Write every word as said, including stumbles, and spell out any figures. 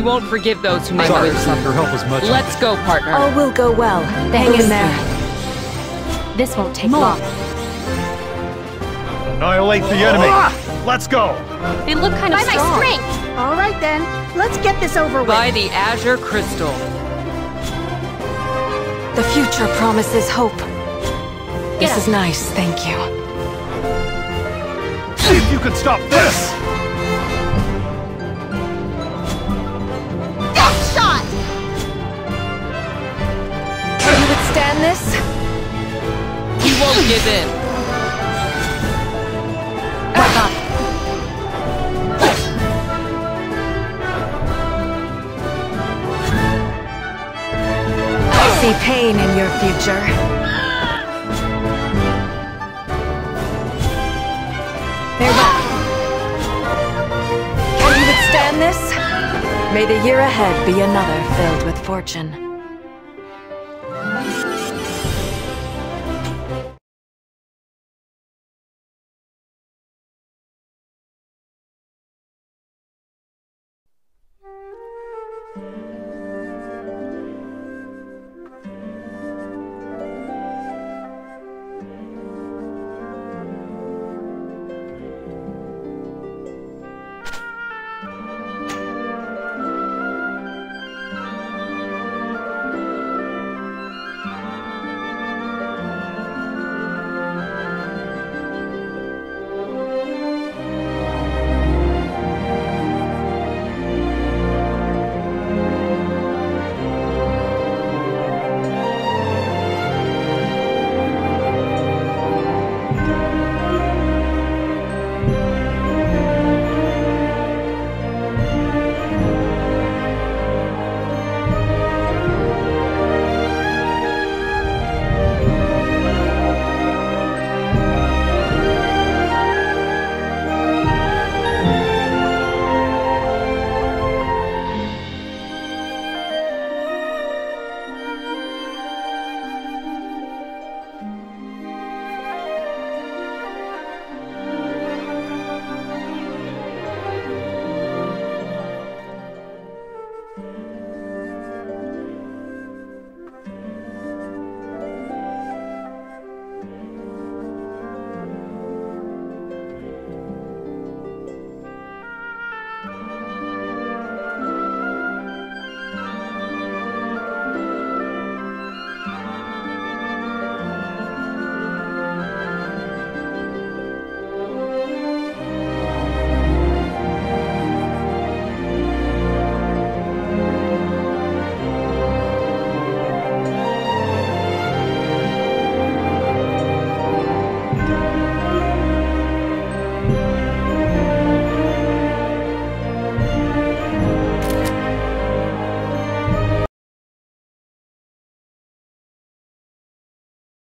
We won't forgive those who make Sorry, others it's not suffer. your help as much. Let's go, partner. All will go well. Hang in there. This won't take long. Annihilate the enemy! Let's go! They look kind of By my strong. strength! All right then, let's get this over with. By the Azure Crystal. The future promises hope. This up. is nice, thank you. See if you can stop this! Death shot! Can you withstand this? We won't give in. Back up. I see pain in your future. Farewell. Can you withstand this? May the year ahead be another filled with fortune. Thank you.